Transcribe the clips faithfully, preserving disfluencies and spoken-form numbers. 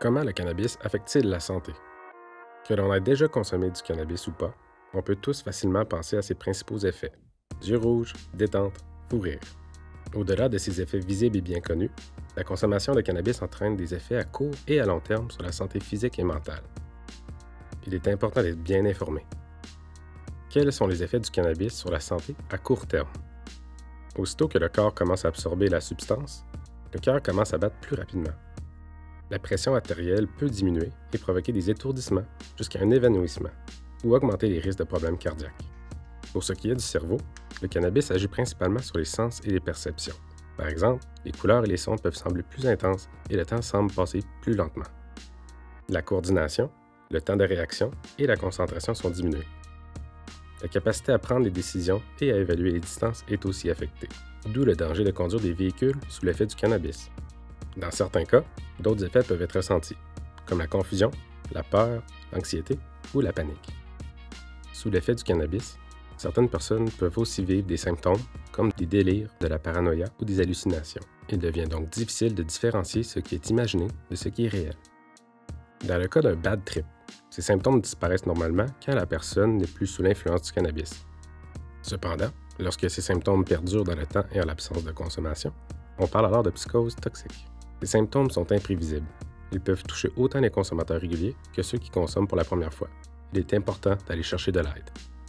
Comment le cannabis affecte-t-il la santé? Que l'on ait déjà consommé du cannabis ou pas, on peut tous facilement penser à ses principaux effets. Yeux rouges, détente, fou rire. Au-delà de ces effets visibles et bien connus, la consommation de cannabis entraîne des effets à court et à long terme sur la santé physique et mentale. Il est important d'être bien informé. Quels sont les effets du cannabis sur la santé à court terme? Aussitôt que le corps commence à absorber la substance, le cœur commence à battre plus rapidement. La pression artérielle peut diminuer et provoquer des étourdissements jusqu'à un évanouissement ou augmenter les risques de problèmes cardiaques. Pour ce qui est du cerveau, le cannabis agit principalement sur les sens et les perceptions. Par exemple, les couleurs et les sons peuvent sembler plus intenses et le temps semble passer plus lentement. La coordination, le temps de réaction et la concentration sont diminués. La capacité à prendre des décisions et à évaluer les distances est aussi affectée, d'où le danger de conduire des véhicules sous l'effet du cannabis. Dans certains cas, d'autres effets peuvent être ressentis, comme la confusion, la peur, l'anxiété ou la panique. Sous l'effet du cannabis, certaines personnes peuvent aussi vivre des symptômes comme des délires, de la paranoïa ou des hallucinations. Il devient donc difficile de différencier ce qui est imaginé de ce qui est réel. Dans le cas d'un bad trip, ces symptômes disparaissent normalement quand la personne n'est plus sous l'influence du cannabis. Cependant, lorsque ces symptômes perdurent dans le temps et en l'absence de consommation, on parle alors de psychose toxique. Ces symptômes sont imprévisibles. Ils peuvent toucher autant les consommateurs réguliers que ceux qui consomment pour la première fois. Il est important d'aller chercher de l'aide.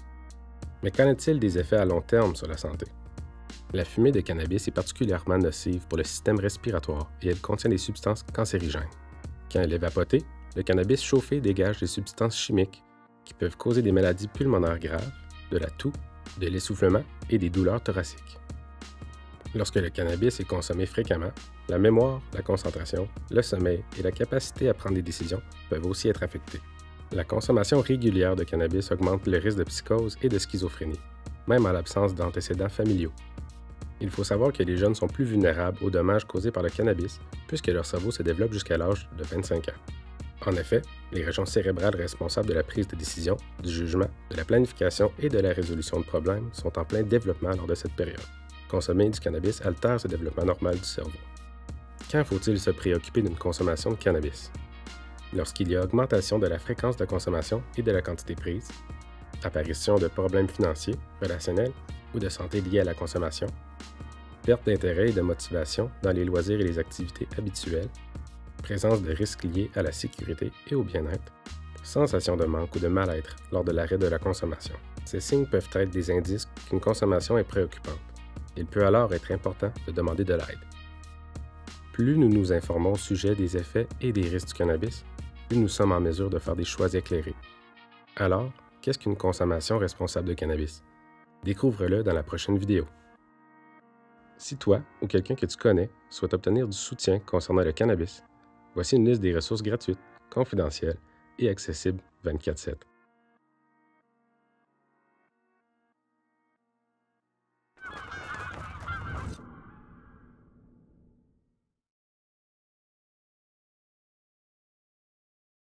Mais qu'en est-il des effets à long terme sur la santé? La fumée de cannabis est particulièrement nocive pour le système respiratoire et elle contient des substances cancérigènes. Quand elle est vapotée, le cannabis chauffé dégage des substances chimiques qui peuvent causer des maladies pulmonaires graves, de la toux, de l'essoufflement et des douleurs thoraciques. Lorsque le cannabis est consommé fréquemment, la mémoire, la concentration, le sommeil et la capacité à prendre des décisions peuvent aussi être affectés. La consommation régulière de cannabis augmente le risque de psychose et de schizophrénie, même en l'absence d'antécédents familiaux. Il faut savoir que les jeunes sont plus vulnérables aux dommages causés par le cannabis puisque leur cerveau se développe jusqu'à l'âge de vingt-cinq ans. En effet, les régions cérébrales responsables de la prise de décision, du jugement, de la planification et de la résolution de problèmes sont en plein développement lors de cette période. Consommer du cannabis altère ce développement normal du cerveau. Quand faut-il se préoccuper d'une consommation de cannabis? Lorsqu'il y a augmentation de la fréquence de consommation et de la quantité prise, apparition de problèmes financiers, relationnels ou de santé liés à la consommation, perte d'intérêt et de motivation dans les loisirs et les activités habituelles, présence de risques liés à la sécurité et au bien-être, sensation de manque ou de mal-être lors de l'arrêt de la consommation. Ces signes peuvent être des indices qu'une consommation est préoccupante. Il peut alors être important de demander de l'aide. Plus nous nous informons au sujet des effets et des risques du cannabis, plus nous sommes en mesure de faire des choix éclairés. Alors, qu'est-ce qu'une consommation responsable de cannabis? Découvre-le dans la prochaine vidéo. Si toi ou quelqu'un que tu connais souhaite obtenir du soutien concernant le cannabis, voici une liste des ressources gratuites, confidentielles et accessibles vingt-quatre sept.